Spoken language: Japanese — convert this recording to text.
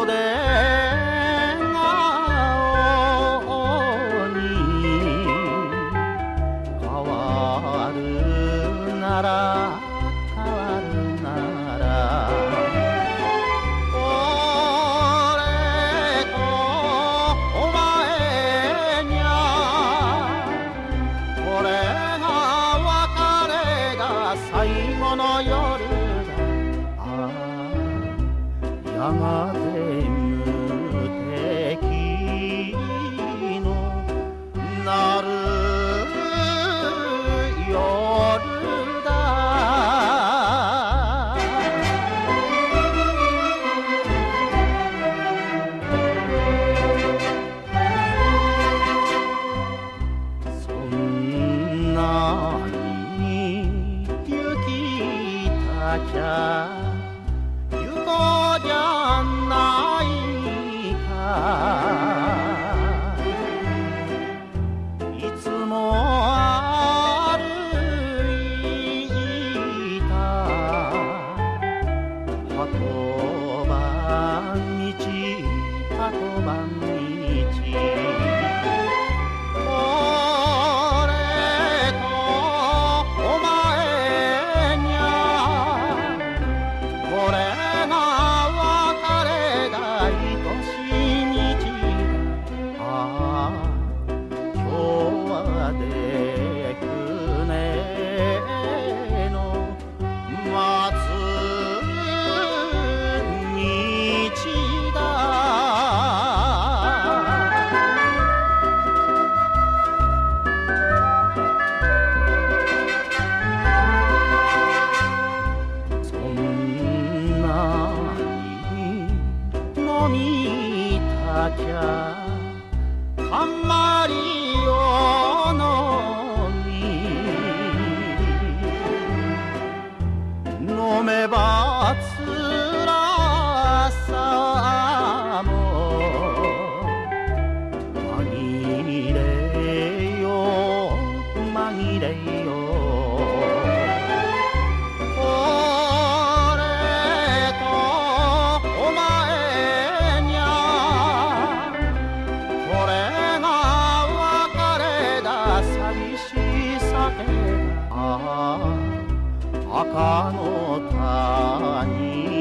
袖顔に変わるなら変わるなら俺とお前にゃこれが別れが最後の夜だ。やがて無敵のなる夜だ。そんなに行きたきゃ行こうじゃないか。いつも歩いた箱番道箱番道俺とお前にゃこれが別れが愛しい道だ。今日はでくねの松道だ。そんなに飲みたきゃたんまりを飲み飲めばつらさも紛れよ紛れよ。俺とお前にゃこれが別れだ寂しさで赤の谷